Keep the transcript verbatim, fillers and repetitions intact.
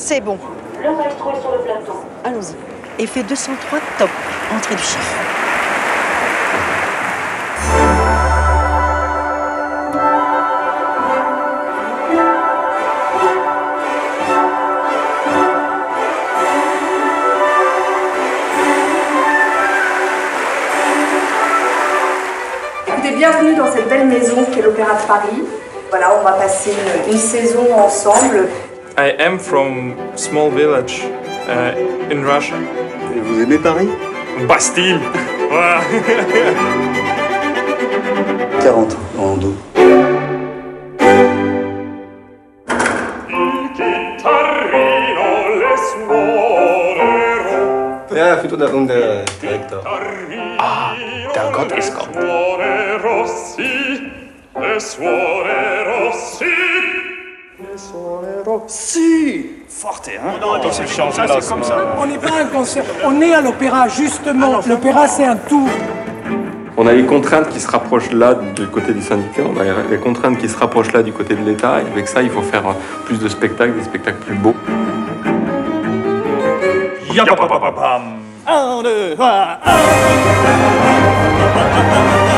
C'est bon. Le maestro est sur le plateau. Allons-y. Effet deux cent trois, top. Entrée du chef. Écoutez, bienvenue dans cette belle maison qu'est l'Opéra de Paris. Voilà, on va passer une, une saison ensemble. I am from small village uh, in Russia. Et vous aimez Paris? Bastille. Voilà. quarante en dos. Ja, fais-toi de la ronde directeur. Ah, der Gott ist Gott. Si, forte, hein. Non, non, c'est chiant, ça, c'est comme ça. On n'est pas un concert, on est à l'opéra, justement. L'opéra, c'est un tout. On a les contraintes qui se rapprochent là du côté des syndicats, on a les contraintes qui se rapprochent là du côté de l'État, et avec ça, il faut faire plus de spectacles, des spectacles plus beaux. Un, deux, trois, un.